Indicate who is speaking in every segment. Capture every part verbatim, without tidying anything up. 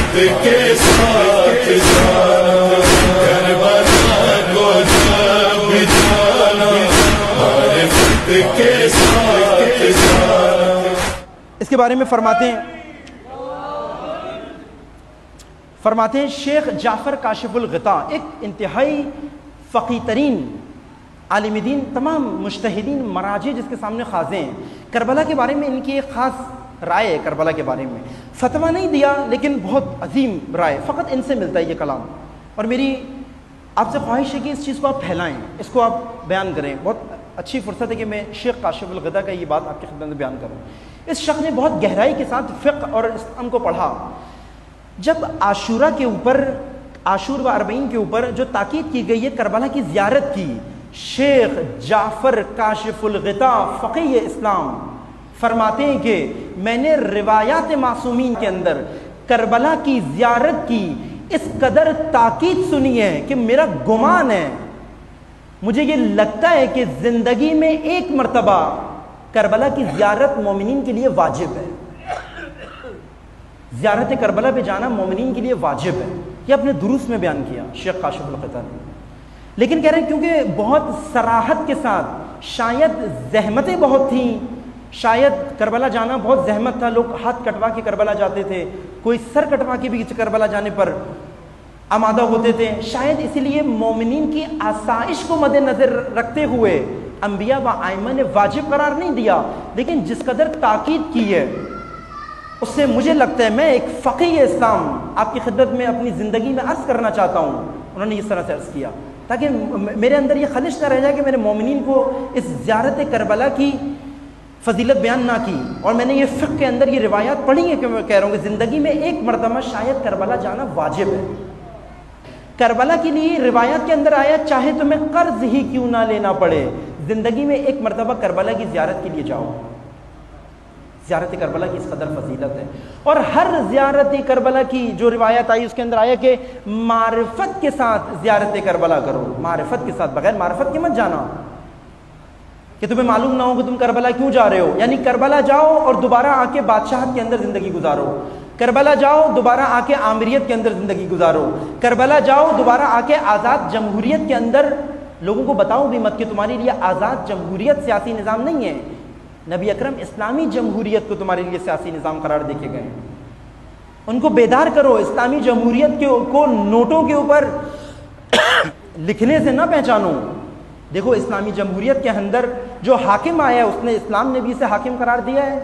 Speaker 1: کے ساتھ کربلا کو جب جانا معرفت کے ساتھ.
Speaker 2: اس کے بارے میں فرماتے ہیں فرماتے ہیں شیخ جعفر کاشف الغطاء ایک انتہائی فقیہ ترین عالم دین، تمام مجتہدین مراجع جس کے سامنے خاضے ہیں. کربلا کے بارے میں ان کی ایک خاص رائے ہے. کربلا کے بارے میں فتویٰ نہیں دیا لیکن بہت عظیم رائے، فقط ان سے ملتا ہے یہ کلام. اور میری آپ سے خواہش ہے کہ اس چیز کو آپ پھیلائیں، اس کو آپ بیان کریں. بہت اچھی فرصت ہے کہ میں شیخ کاشف الغطاء کا یہ بات آپ کی خدمت میں بیان کروں. اس شخص نے بہت گہرائی کے ساتھ فقہ اور اسلام کو پڑھا. جب عاشورہ کے اوپر عاشور و اربعین کے اوپر جو تاکید کی گئی ہے کربلا کی زیارت کی، شیخ جعفر کاشف الغطاء فقیہ اسلام فرماتے ہیں کہ میں نے روایات معصومین کے اندر کربلا کی زیارت کی اس قدر تاکید سنی ہے کہ میرا گمان ہے، مجھے یہ لگتا ہے کہ زندگی میں ایک مرتبہ کربلا کی زیارت مومنین کے لیے واجب ہے. زیارت کربلا پہ جانا مومنین کے لیے واجب ہے. یہ اپنے دروس میں بیان کیا شیخ کاشف الغطاء نے. لیکن کہہ رہے ہیں کیونکہ بہت صراحت کے ساتھ، شاید زحمتیں بہت تھیں، شاید کربلا جانا بہت زحمت تھا، لوگ ہاتھ کٹوا کے کربلا جاتے تھے، کوئی سر کٹوا کے بھی کربلا جانے پر آمادہ ہوتے تھے. شاید اسی لیے مومنین کی آسائش کو مد نظر رکھتے ہوئے انبیاء و ائمہ نے واجب قرار نہیں دیا، لیکن جس قدر تاکید کی ہے اس سے مجھے لگتا ہے، میں ایک فقیہ اسلام آپ کی خدمت میں اپنی زندگی میں عرض کرنا چاہتا ہوں. انہوں نے اس طرح سے عرض کیا تاکہ میرے اندر یہ خلش نہ رہ جائے کہ میرے مومنین کو اس زیارت کربلا کی فضیلت بیان نہ کی. اور میں نے یہ فقہ کے اندر یہ روایات پڑھی ہیں کہ میں کہہ رہا ہوں کہ زندگی میں ایک مرتبہ شاید کربلا جانا واجب ہے. کربلا کے لیے روایات کے اندر آیا چاہے تمہیں قرض ہی کیوں نہ لینا پڑے، زندگی میں ایک مرتبہ کربلا کی زیارت کے لیے جاؤ. زیارت کربلا کی اس قدر فضیلت ہے. اور ہر زیارت کربلا کی جو روایت آئی اس کے اندر آیا کہ معرفت کے ساتھ زیارت کربلا کرو. معرفت کے ساتھ، بغیر معرفت کے مت جانا کہ تمہیں معلوم نہ ہو کہ تم کربلا کیوں جا رہے ہو. یعنی کربلا جاؤ اور دوبارہ آ کے بادشاہت کے اندر زندگی گزارو. کربلا جاؤ دوبارہ آ کے آمریت کے اندر زندگی گزارو. کربلا جاؤ دوبارہ آ کے آزاد جمہوریت کے اندر لوگوں کو بتاؤ بھی مت کہ تمہارے لیے آزاد جمہوریت سیاسی نظام نہیں ہے. نبی اکرم اسلامی جمہوریت کو تمہارے لیے سیاسی نظام قرار دے کے گئے. ان کو بیدار کرو. اسلامی جمہوریت کے کو نوٹوں کے اوپر لکھنے سے نہ پہچانو. دیکھو اسلامی جمہوریت کے اندر جو حاکم آیا اس نے اسلام نے بھی اسے حاکم قرار دیا ہے.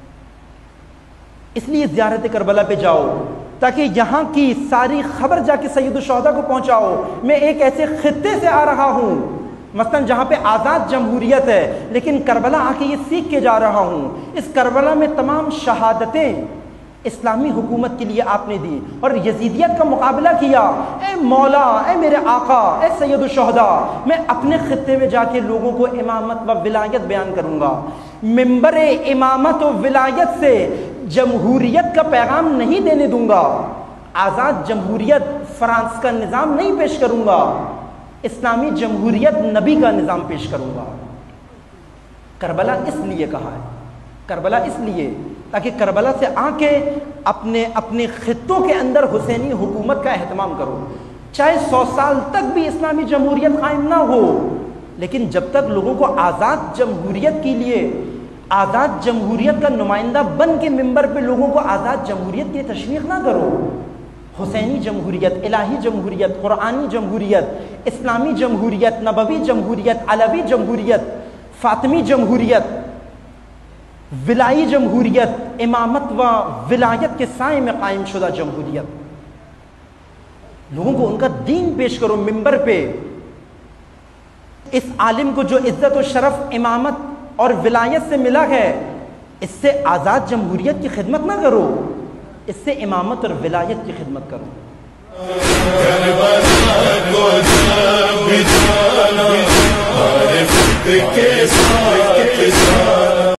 Speaker 2: اس لیے زیارت کربلا پہ جاؤ تاکہ یہاں کی ساری خبر جا کے سید الشہداء کو پہنچاؤ. میں ایک ایسے خطے سے آ رہا ہوں مثلا جہاں پہ آزاد جمہوریت ہے، لیکن کربلا آ کے یہ سیکھ کے جا رہا ہوں. اس کربلا میں تمام شہادتیں اسلامی حکومت کے لیے آپ نے دی اور یزیدیت کا مقابلہ کیا. اے مولا، اے میرے آقا، اے سید الشہداء، میں اپنے خطے میں جا کے لوگوں کو امامت و ولایت بیان کروں گا. ممبر امامت و ولایت سے جمہوریت کا پیغام نہیں دینے دوں گا. آزاد جمہوریت فرانس کا نظام نہیں پیش کروں گا. اسلامی جمہوریت نبی کا نظام پیش کروں گا. کربلا اس لیے کہا ہے، کربلا اس لیے تاکہ کربلا سے آ کے اپنے اپنے خطوں کے اندر حسینی حکومت کا اہتمام کرو. چاہے سو سال تک بھی اسلامی جمہوریت قائم نہ ہو، لیکن جب تک لوگوں کو آزاد جمہوریت کے لیے، آزاد جمہوریت کا نمائندہ بن کے ممبر پہ لوگوں کو آزاد جمہوریت کی تشویق نہ کرو. حسینی جمہوریت، الہی جمہوریت، قرآنی جمہوریت، اسلامی جمہوریت، نبوی جمہوریت، علوی جمہوریت، فاطمی جمہوریت، ولائی جمہوریت، امامت و ولایت کے سائے میں قائم شدہ جمہوریت. لوگوں کو ان کا دین پیش کرو ممبر پہ. اس عالم کو جو عزت و شرف امامت اور ولایت سے ملا ہے، اس سے آزاد جمہوریت کی خدمت نہ کرو، اس سے امامت اور ولایت کی خدمت کرو.
Speaker 1: کربلا کو جب جانا معرفت کے ساتھ